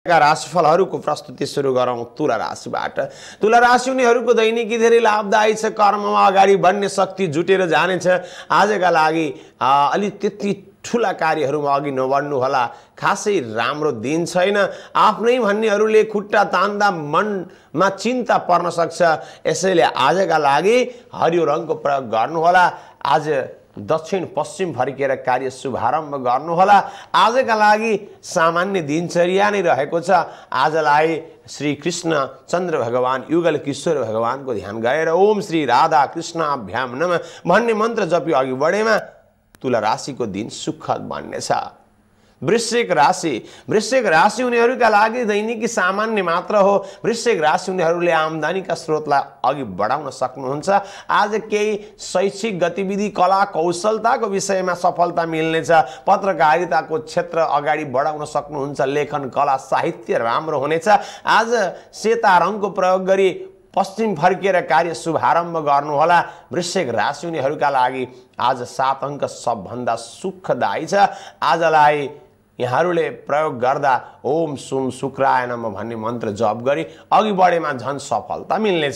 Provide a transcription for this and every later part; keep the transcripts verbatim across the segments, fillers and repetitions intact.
का राशिफलहरूको प्रस्तुति सुरु गरौँ तुला राशिबाट। तुला राशि हुनेहरूको दैनिकी धेरै लाभदायी छ। कर्ममा अगाडि बढ्ने शक्ति जुटेर जानेछ। आजका लागि अलि त्यति ठुला कार्यहरूमा अघि नबढ्नु होला। खासै राम्रो दिन छैन। आफ्नै भन्नेहरूले खुट्टा तान्दा मनमा चिन्ता पर्न सक्छ। यसैले आजका लागि हरियो रङको प्रयोग गर्नु होला। आज दक्षिण पश्चिम फर्केर कार्य शुभारम्भ गर्नुहोला। आजका लागि सामान्य दिनचर्या नै रहेको छ। आजलाई श्री कृष्ण चन्द्र भगवान युगल किशोर भगवानको ध्यान गरेर ओम श्री राधा कृष्णाभ्याम नमः भन्ने मन्त्र जपी अघि बढेमा तुला राशिको दिन सुखद बन्नेछ। वृश्चिक राशि वृश्चिक राशि हुनेहरूका लागि दैनिकी सामान्य मात्र हो। वृश्चिक राशि हुनेहरूले आम्दानीका स्रोतलाई अघि बढाउन सक्नुहुन्छ। आज केही शैक्षिक गतिविधि कला कौशलताको विषयमा सफलता मिल्नेछ। पत्रकारिताको क्षेत्र अगाडि बढाउन सक्नुहुन्छ। लेखन कला साहित्य राम्रो हुनेछ। आज सेता रङको प्रयोग गरी पश्चिम फर्केर कार्य शुभारम्भ गर्नुहोला। वृश्चिक राशि हुनेहरूका लागि आज सात अङ्क सबभन्दा सुखदायी छ। आजलाई यहाँहरूले प्रयोग गर्दा ओम सुम शुक्राय नमः भन्ने मन्त्र जप गरी अघि बढेमा झन् सफलता मिल्नेछ।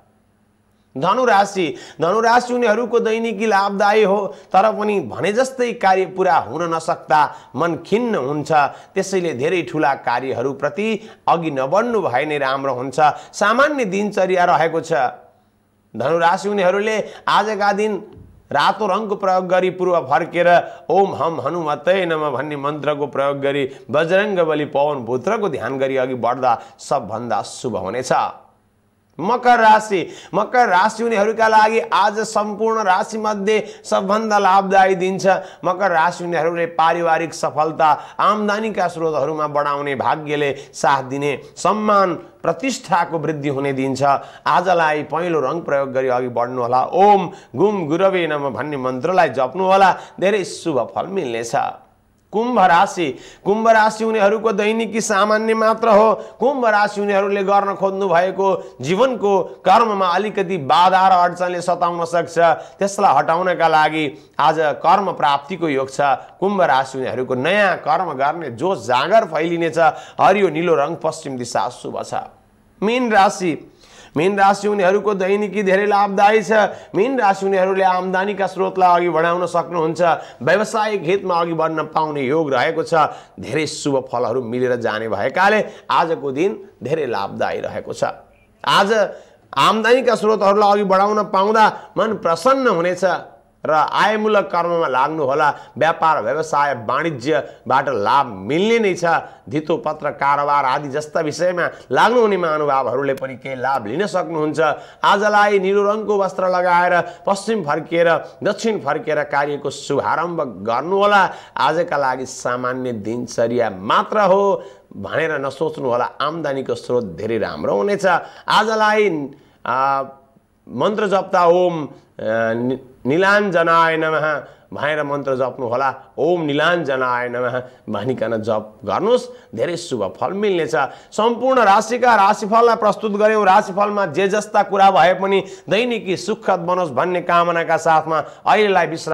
धनुराशि धनुराशि हुनेहरूको दैनिकी लाभदायी हो। तर पनि भने जस्तै कार्य पुरा हुन नसक्दा मन खिन्न हुन्छ। त्यसैले धेरै ठुला कार्यहरूप्रति अघि नबढ्नु भए नै राम्रो हुन्छ। सामान्य दिनचर्या रहेको छ। धनुराशि हुनेहरूले आजका दिन रातो रङको प्रयोग गरी पूर्व फर्केर ओम हम हनुमते नमः भन्ने मन्त्रको प्रयोग गरी बजरङ्गबली पवन पुत्रको ध्यान गरी अघि बढ्दा सबभन्दा शुभ हुनेछ। मकर राशि मकर राशि हुनेहरूका लागि आज सम्पूर्ण राशि मध्ये सबभन्दा लाभदायी दिन छ। मकर राशि हुनेहरूले पारिवारिक सफलता आम्दानीका स्रोतहरूमा बढाउने भाग्यले साथ दिने सम्मान प्रतिष्ठाको वृद्धि हुने दिन छ। आजलाई पहेँलो रङ प्रयोग गरी अघि बढ्नु होला। ओम गुम गुरवे नमः भन्ने मन्त्रलाई जप्नु होला। धेरै शुभ फल मिल्नेछ। कुम्भ राशि कुम्भ राशि हुनेहरूको दैनिकी सामान्य मात्र हो। कुम्भ राशि हुनेहरूले गर्न खोज्नु भएको जीवनको कर्ममा अलिकति बाधा र अडचनले सताउन सक्छ। त्यसलाई हटाउनका लागि आज कर्म प्राप्तिको योग छ। कुम्भ राशि हुनेहरूको नयाँ कर्म गर्ने जोस जागर फैलिनेछ। हरियो नीलो रङ पश्चिम दिशा शुभ छ। मीन राशि मीन राशि हुनेहरूको दैनिकी धेरै लाभदायी छ। मीन राशि हुनेहरूले आम्दानीका स्रोतलाई अघि बढाउन सक्नुहुन्छ। व्यावसायिक हितमा अघि बढ्न पाउने योग रहेको छ। धेरै शुभ फलहरू मिलेर जाने भएकाले आजको दिन धेरै लाभदायी रहेको छ। आज आम्दानीका स्रोतहरूलाई अघि बढाउन पाउँदा मन प्रसन्न हुनेछ र आयमूलक कर्ममा लाग्नु होला। व्यापार व्यवसाय वाणिज्यबाट लाभ मिल्ने नै छ। धितो पत्र कारोबार आदि जस्ता विषयमा लाग्नुहुने महानुभावहरूले पनि केही लाभ लिन सक्नुहुन्छ। आजलाई नीलो रङको वस्त्र लगाएर पश्चिम फर्केर दक्षिण फर्केर कार्यको शुभारम्भ गर्नुहोला। आजका लागि सामान्य दिनचर्या मात्र हो भनेर नसोच्नु होला। आम्दानीको स्रोत धेरै राम्रो हुनेछ। आजलाई मन्त्र जप्दा ओम नीलाञ्जनाय नमः भनेर मन्त्र जप्नु होला। ओम नीलाञ्जनाय नमः भनिकन जप गर्नुहोस्। धेरै शुभ फल मिल्नेछ। सम्पूर्ण राशिका राशिफललाई प्रस्तुत गर्यौं। राशिफलमा जे जस्ता कुरा भए पनि दैनिकी सुखद बनोस् भन्ने कामनाका साथमा अहिलेलाई विश्राम